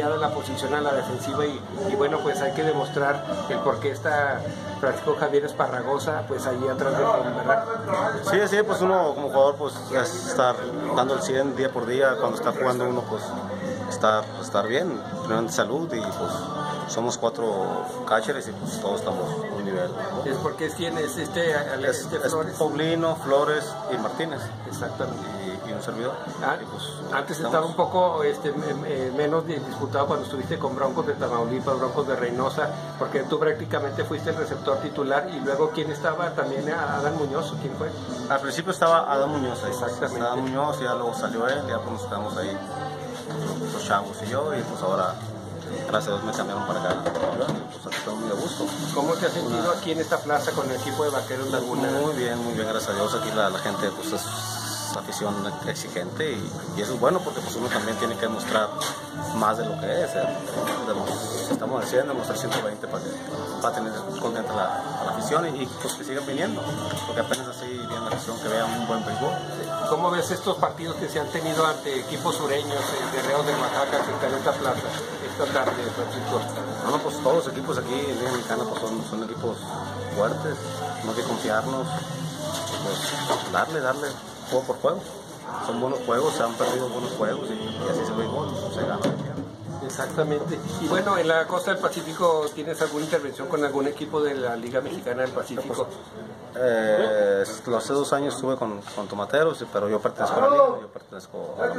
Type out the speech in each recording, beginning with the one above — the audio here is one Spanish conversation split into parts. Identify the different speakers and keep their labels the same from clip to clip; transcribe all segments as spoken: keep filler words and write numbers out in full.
Speaker 1: peleada la posición a la defensiva y, y bueno, pues hay que demostrar el por qué está Francisco Javier Esparragosa pues ahí atrás de él, ¿verdad?
Speaker 2: Sí, sí, pues uno como jugador pues es estar dando el cien día por día, cuando está jugando uno pues estar, estar bien, primero en salud y pues somos cuatro catchers y pues todos estamos a un nivel, ¿no?
Speaker 1: Es porque es quien es este,
Speaker 2: es,
Speaker 1: este
Speaker 2: es
Speaker 1: Flores.
Speaker 2: Paulino, Flores y Martínez.
Speaker 1: Exactamente.
Speaker 2: Y, y un servidor.
Speaker 1: Ah,
Speaker 2: y pues,
Speaker 1: antes
Speaker 2: estamos...
Speaker 1: estaba un poco este, eh, menos disputado cuando estuviste con Broncos de Tamaulipas, Broncos de Reynosa, porque tú prácticamente fuiste el receptor titular y luego ¿quién estaba? También Adán Muñoz, ¿quién fue?
Speaker 2: Al principio estaba Adán Muñoz, ahí.
Speaker 1: Exactamente.
Speaker 2: Adán Muñoz, y ya luego salió él, ya pues nos quedamos ahí los chavos y yo, y pues ahora gracias a Dios me cambiaron para acá, y pues estoy muy a gusto.
Speaker 1: ¿Cómo te has sentido Una... aquí en esta plaza con el equipo de Vaqueros Laguna?
Speaker 2: Muy bien, muy bien, gracias a Dios. Aquí la, la gente pues es afición exigente y, y eso es bueno porque pues uno también tiene que demostrar más de lo que es. Eh. Estamos haciendo demostrar ciento veinte para, que, para tener contenta la, a la afición y, y pues que sigan viniendo, porque apenas así viene la afición que vea un buen béisbol.
Speaker 1: ¿Cómo ves estos partidos que se han tenido ante equipos sureños, eh, guerreros de Oaxaca, que en esta plaza, esta tarde, Francisco?
Speaker 2: No, pues todos los equipos aquí en Liga Mexicana pues son, son equipos fuertes, no hay que confiarnos, pues darle, darle juego por juego. Son buenos juegos, se han perdido buenos juegos y, y así se ve igual, se gana.
Speaker 1: Exactamente. Y bueno, en la costa del Pacífico, ¿tienes alguna intervención con algún equipo de la Liga Mexicana del Pacífico?
Speaker 2: Eh, hace dos años estuve con, con Tomateros, pero yo pertenezco a la Liga, yo pertenezco a la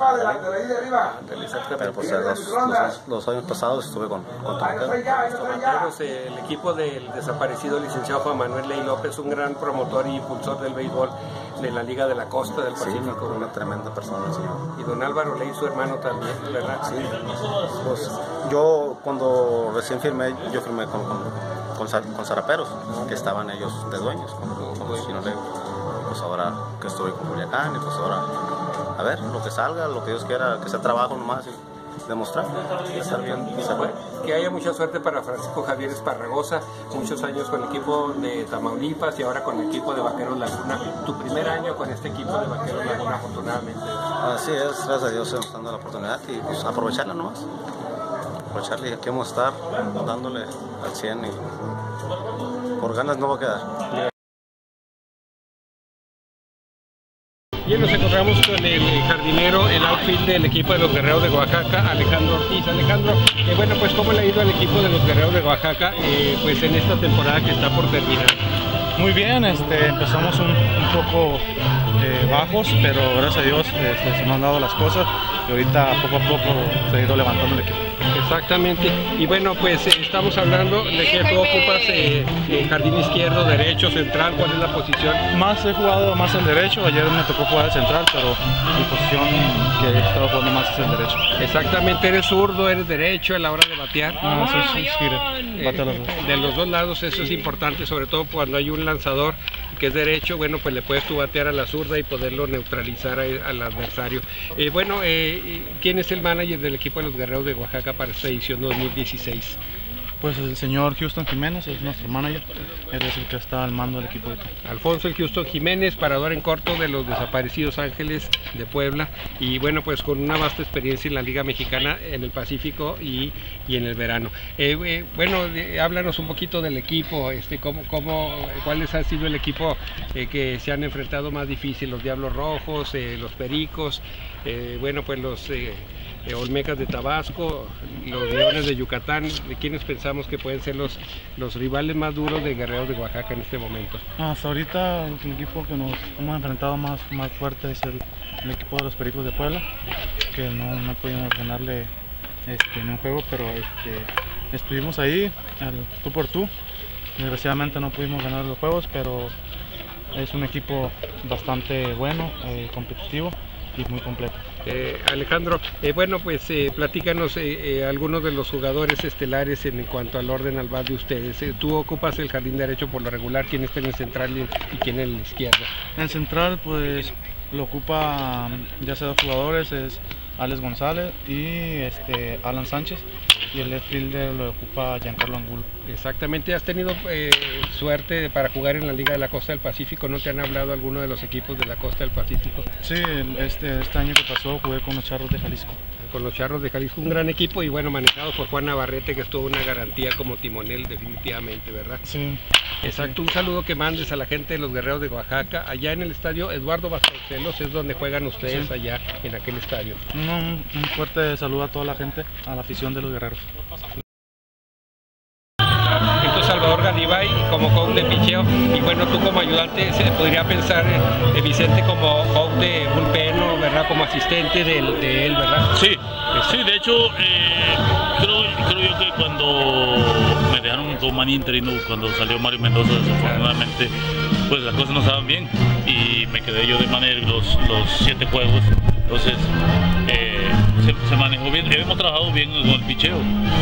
Speaker 2: Liga. Pero pues los, los, los años pasados estuve con, con Tomateros.
Speaker 1: Tomateros, el equipo del desaparecido licenciado Juan Manuel Ley López, un gran promotor y impulsor del béisbol de la Liga de la Costa del Pacífico.
Speaker 2: Sí, una, una tremenda persona, sí.
Speaker 1: Y don Álvaro Ley, su hermano también, ¿verdad?
Speaker 2: Sí. Pues yo cuando recién firmé, yo firmé con, con, con, con Zaraperos, que estaban ellos de dueños, con, con los Sinoleo. Pues ahora que estoy con Culiacán, y pues ahora, a ver, lo que salga, lo que Dios quiera, que sea trabajo nomás y demostrar, y estar bien y saber.
Speaker 1: Que haya mucha suerte para Francisco Javier Esparragosa, muchos años con el equipo de Tamaulipas y ahora con el equipo de Vaqueros Laguna. Tu primer año con este equipo de Vaqueros Laguna, afortunadamente.
Speaker 2: Así es, gracias a Dios estamos dando la oportunidad y pues aprovecharla nomás. Aprovecharla y aquí vamos a estar dándole al cien y por ganas no va a quedar.
Speaker 1: Bien, nos encontramos con el jardinero, el outfield del equipo de los Guerreros de Oaxaca, Alejandro Ortiz. Alejandro, eh, bueno, pues ¿cómo le ha ido al equipo de los Guerreros de Oaxaca eh, pues en esta temporada que está por terminar?
Speaker 3: Muy bien, este, empezamos un, un poco eh, bajos, pero gracias a Dios este, se nos han dado las cosas y ahorita poco a poco se ha ido levantando el equipo.
Speaker 1: Exactamente, y bueno, pues eh, estamos hablando de que tú ocupas eh, eh, jardín izquierdo, derecho, central. ¿Cuál es la posición?
Speaker 3: Más he jugado más el derecho, ayer me tocó jugar el central, pero mi posición que he estado jugando más es el derecho.
Speaker 1: Exactamente, ¿eres zurdo, eres derecho a la hora de batear?
Speaker 3: No, sí, sí, sí, sí, bateo los dos.
Speaker 1: De los dos lados, eso es importante, sobre todo cuando hay un lanzador que es derecho, bueno, pues le puedes tú batear a la zurda y poderlo neutralizar a, al adversario. Eh, bueno, eh, ¿quién es el manager del equipo de los Guerreros de Oaxaca para esta edición dos mil dieciséis?
Speaker 3: Pues el señor Houston Jiménez es nuestro manager, él es el que está al mando del equipo.
Speaker 1: Alfonso el Houston Jiménez, parador en corto de los desaparecidos Ángeles de Puebla, y bueno, pues con una vasta experiencia en la Liga Mexicana, en el Pacífico y, y en el verano. Eh, eh, bueno, eh, háblanos un poquito del equipo, este, cómo, cómo, cuáles ha sido el equipo eh, que se han enfrentado más difícil, los Diablos Rojos, eh, los Pericos, eh, bueno, pues los... Eh, Eh, Olmecas de Tabasco, los Leones de Yucatán. ¿De quiénes pensamos que pueden ser los, los rivales más duros de Guerreros de Oaxaca en este momento?
Speaker 3: Hasta ahorita el equipo que nos hemos enfrentado más, más fuerte es el, el equipo de los Pericos de Puebla, que no, no pudimos ganarle este, en un juego, pero este, estuvimos ahí al tú por tú. Desgraciadamente no pudimos ganar los juegos, pero es un equipo bastante bueno, eh, competitivo y muy completo.
Speaker 1: Eh, Alejandro, eh, bueno, pues eh, platícanos eh, eh, algunos de los jugadores estelares en, en cuanto al orden al bat de ustedes. Eh, tú ocupas el jardín derecho por lo regular, ¿quién está en el central y, y quién en el izquierdo?
Speaker 3: En el central pues lo ocupa ya sea dos jugadores, es Alex González y este, Alan Sánchez, y el left fielder lo ocupa Giancarlo Angulo.
Speaker 1: Exactamente, ¿has tenido eh, suerte para jugar en la Liga de la Costa del Pacífico? ¿No te han hablado alguno de los equipos de la Costa del Pacífico?
Speaker 3: Sí, este, este año que pasó jugué con los Charros de Jalisco.
Speaker 1: con los Charros de Jalisco, un gran equipo y bueno, manejado por Juan Navarrete, que es toda una garantía como timonel definitivamente, ¿verdad?
Speaker 3: Sí.
Speaker 1: Exacto, un saludo que mandes a la gente de los Guerreros de Oaxaca, allá en el estadio Eduardo Vasconcelos, es donde juegan ustedes, sí, allá en aquel estadio.
Speaker 3: Un, un fuerte saludo a toda la gente, a la afición de los Guerreros.
Speaker 1: Entonces Salvador Garibay como coach de picheo y bueno, tú como ayudante se podría pensar eh, Vicente como coach de bullpen, ¿no? ¿Verdad? Como asistente de, de él, ¿verdad?
Speaker 4: Sí, sí, de hecho eh, creo, creo yo que cuando me dejaron como mani interino, cuando salió Mario Mendoza, desafortunadamente pues las cosas no estaban bien y me quedé yo de manager los, los siete juegos, entonces eh, se, se manejó bien, hemos trabajado bien con el picheo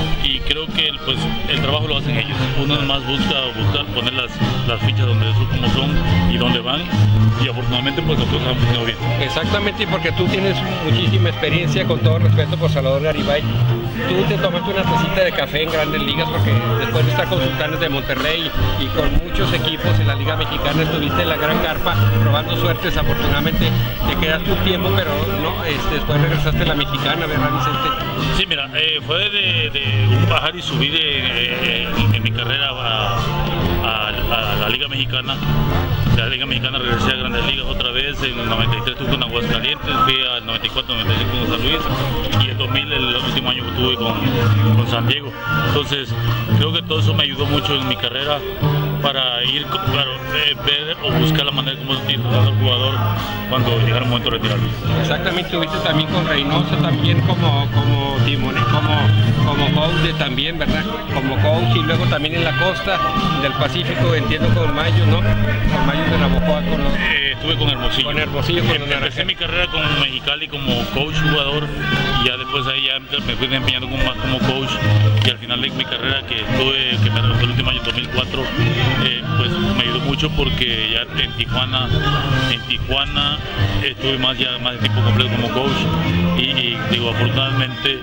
Speaker 4: y creo que el, pues, el trabajo lo hacen ellos, uno más busca, buscar poner las, las fichas donde son, como son y donde van y afortunadamente pues las cosas han funcionado bien.
Speaker 1: Exactamente, porque tú tienes muchísima experiencia, con todo respeto por Salvador Garibay, tú te tomaste una tacita de café en Grandes Ligas porque después de estar con Sultanes de Monterrey y con muchos equipos en la Liga Mexicana estuviste en la Gran Carpa probando suertes, afortunadamente te quedaste un tiempo pero no, este, después regresaste a la Mexicana, ¿verdad, Vicente?
Speaker 4: Sí, mira, eh, fue de, de un bajar y subir eh, en, en mi carrera a, a, a la Liga Mexicana. De la Liga Mexicana regresé a Grandes Ligas otra vez, en el noventa y tres estuve con Aguascalientes, fui al noventa y cuatro noventa y cinco con San Luis y el dos mil el último año que estuve con, con San Diego. Entonces creo que todo eso me ayudó mucho en mi carrera para ir, claro, eh, ver o buscar la manera como disfrutar al jugador cuando llegara el momento de retirarme.
Speaker 1: Exactamente, estuviste también con Reynoso, también como, como timonel, como, como coach también, ¿verdad? Como coach y luego también en la costa del Pacífico, entiendo con Mayo, ¿no? Con Mayo de Navajoa, con los...
Speaker 4: Eh, estuve con Hermosillo.
Speaker 1: Con Hermosillo, con
Speaker 4: em, Empecé mi carrera con Mexicali como coach jugador y ya después ahí ya me fui empeñando como, más como coach y al final de mi carrera que tuve, que me renovó el último año dos mil cuatro, eh, pues me ayudó mucho porque ya en Tijuana, en Tijuana estuve más ya más de tiempo completo como coach y, y digo afortunadamente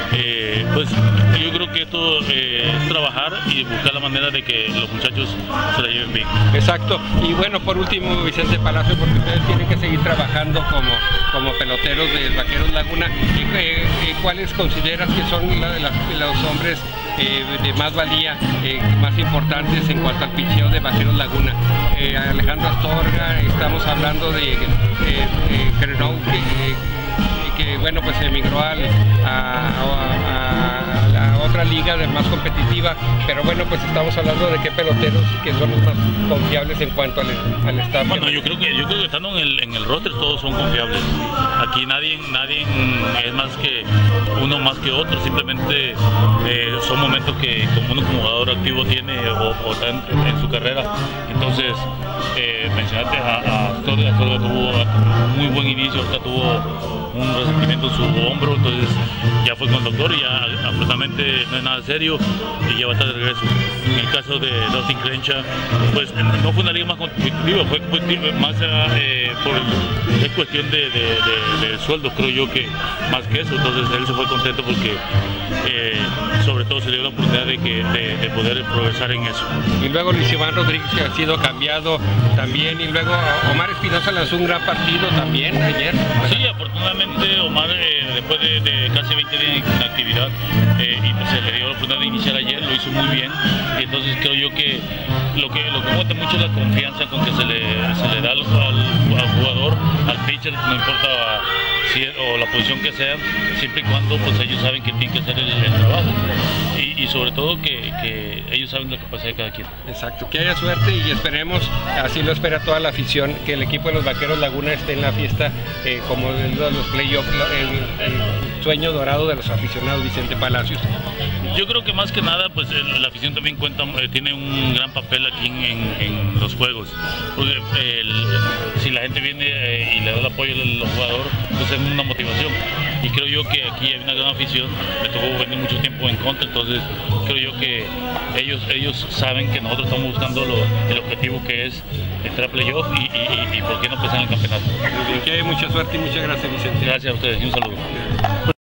Speaker 4: eh, pues yo creo que esto eh, es trabajar y buscar la manera de que los muchachos se la lleven bien.
Speaker 1: Exacto, y bueno, por último Vicente Palacio, porque ustedes tienen que seguir trabajando como, como peloteros de Vaqueros Laguna, y, eh, ¿cuáles consideras que son la, la, los hombres eh, de más valía, eh, más importantes en cuanto al picheo de Vaqueros Laguna? Eh, Alejandro Astorga, estamos hablando de eh, eh, Crenou, que, eh, que bueno, pues emigró al, a, a, a la otra liga de más competitiva, pero bueno, pues estamos hablando de qué peloteros que son los más confiables en cuanto al, al staff.
Speaker 4: Bueno, yo creo que yo creo que estando en el, en el roster todos son confiables. Aquí nadie, nadie es más que uno más que otro, simplemente eh, son momentos que como uno como jugador activo tiene o, o está en, en su carrera. Entonces, eh, mencionaste a, a Astorga, Astorga tuvo un muy buen inicio, hasta tuvo un resentimiento en su hombro, entonces ya fue con doctor y ya absolutamente no es nada serio y ya va a estar de regreso. En el caso de Dustin Crenshaw, pues no fue una liga más competitiva, fue más eh, por el, es cuestión de, de, de, de sueldo, creo yo, que más que eso, entonces él se fue contento porque eh, sobre todo se le dio la oportunidad de, que, de, de poder progresar en eso.
Speaker 1: Y luego Luis Iván Rodríguez, que ha sido cambiado también, y luego Omar Espinosa lanzó un gran partido también ayer.
Speaker 4: Sí, afortunadamente Omar eh, después de, de casi veinte días en actividad eh, y pues, se le dio la oportunidad de iniciar ayer, lo hizo muy bien y entonces creo yo que lo que lo que cuenta mucho es la confianza con que se le, se le da al, al, al jugador, al pitcher, no importa si es, o la posición que sea, siempre y cuando pues ellos saben que tienen que hacer el, el trabajo y, y sobre todo que, que ellos saben la capacidad de cada quien.
Speaker 1: Exacto, que haya suerte y esperemos, así lo espera toda la afición, que el equipo de los Vaqueros Laguna esté en la fiesta eh, como de los playoffs, el, el sueño dorado de los aficionados. Vicente Palacios.
Speaker 4: Yo creo que más que nada, pues el, la afición también cuenta, eh, tiene un gran papel aquí en, en, en los juegos, porque el, si la gente viene eh, y le da el apoyo al jugador, pues es una motivación. Y creo yo que aquí hay una gran afición, me tocó venir mucho tiempo en contra, entonces creo yo que ellos ellos saben que nosotros estamos buscando lo, el objetivo que es entrar a playoff y, y, y, y por qué no empezar en el campeonato.
Speaker 1: Muy bien, que hay mucha suerte y muchas gracias, Vicente.
Speaker 4: Gracias a ustedes y un saludo.